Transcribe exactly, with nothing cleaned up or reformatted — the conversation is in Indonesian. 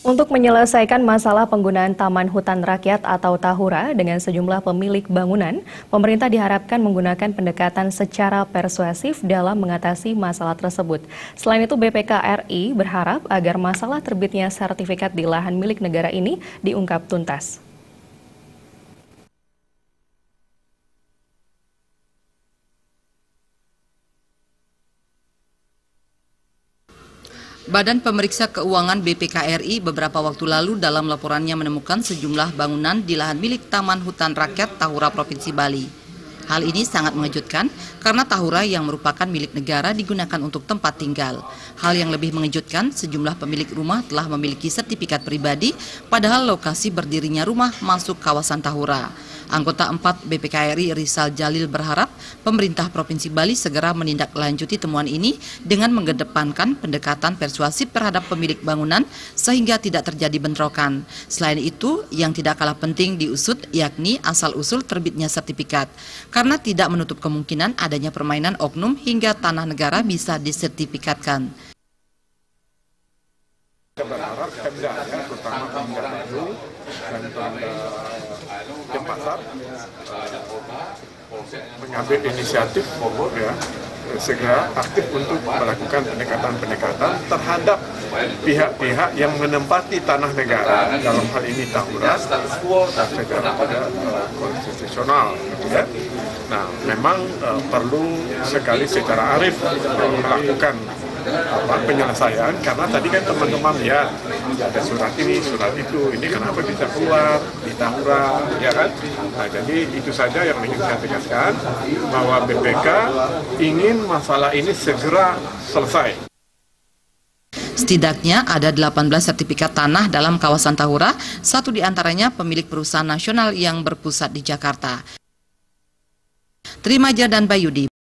Untuk menyelesaikan masalah penggunaan Taman Hutan Rakyat atau Tahura dengan sejumlah pemilik bangunan, pemerintah diharapkan menggunakan pendekatan secara persuasif dalam mengatasi masalah tersebut. Selain itu, B P K R I berharap agar masalah terbitnya sertifikat di lahan milik negara ini diungkap tuntas. Badan Pemeriksa Keuangan B P K R I beberapa waktu lalu dalam laporannya menemukan sejumlah bangunan di lahan milik Taman Hutan Rakyat Tahura Provinsi Bali. Hal ini sangat mengejutkan karena Tahura yang merupakan milik negara digunakan untuk tempat tinggal. Hal yang lebih mengejutkan, sejumlah pemilik rumah telah memiliki sertifikat pribadi padahal lokasi berdirinya rumah masuk kawasan Tahura. Anggota empat B P K R I Rizal Jalil berharap pemerintah Provinsi Bali segera menindaklanjuti temuan ini dengan mengedepankan pendekatan persuasif terhadap pemilik bangunan sehingga tidak terjadi bentrokan. Selain itu, yang tidak kalah penting diusut yakni asal-usul terbitnya sertifikat, karena tidak menutup kemungkinan adanya permainan oknum hingga tanah negara bisa disertifikatkan. Kita berharap Pemda ya, terutama Pemda Bali dan Pemda Denpasar mengambil inisiatif ya, segera aktif untuk melakukan pendekatan-pendekatan terhadap pihak-pihak yang menempati tanah negara, dalam hal ini Tahura, secara pada uh, konstitusional, gitu ya. Nah, memang uh, perlu sekali secara arif uh, melakukan apa penyelesaian, karena tadi kan teman-teman ya ada surat ini, surat itu, ini kenapa bisa keluar di Tahura, ya kan? Nah, jadi itu saja yang ingin saya tegaskan, bahwa B P K ingin masalah ini segera selesai. Setidaknya ada delapan belas sertifikat tanah dalam kawasan Tahura, satu diantaranya pemilik perusahaan nasional yang berpusat di Jakarta. Trimaja dan Bayudi.